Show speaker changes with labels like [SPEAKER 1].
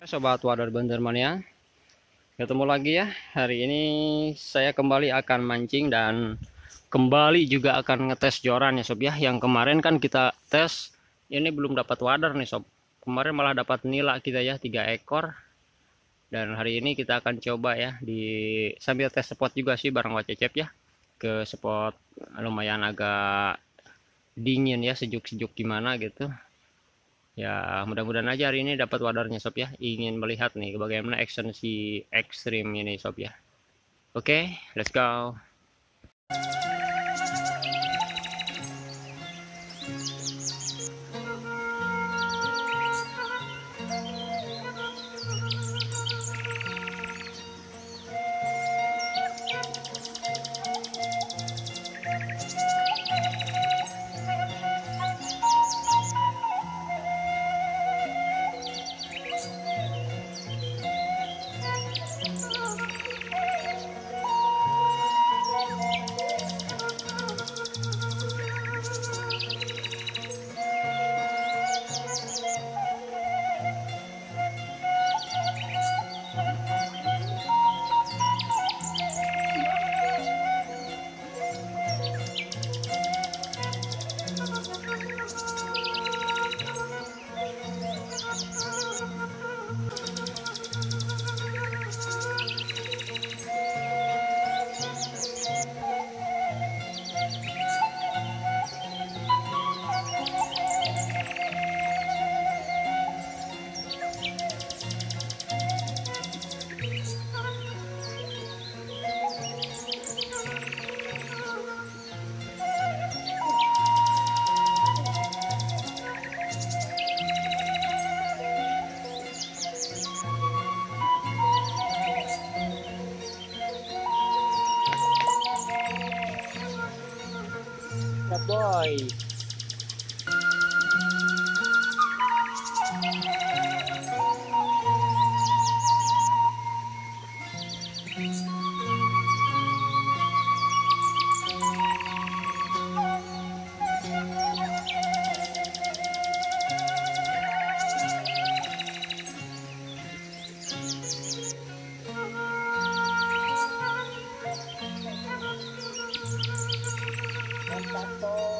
[SPEAKER 1] Sobat Wader Banjarmania, ketemu lagi ya. Hari ini saya kembali akan mancing dan kembali juga akan ngetes joran ya sob ya. Yang kemarin kan kita tes, ini belum dapat wader nih sob. Kemarin malah dapat nila kita ya, 3 ekor. Dan hari ini kita akan coba ya, sambil tes spot juga sih bareng Wacecep ya. Ke spot lumayan agak dingin ya, sejuk-sejuk gimana gitu. Ya mudah-mudahan aja hari ini dapat wadarnya sob ya. Ingin melihat nih bagaimana action si ekstrim ini sob ya. Oke, let's go. Boy. Mantap.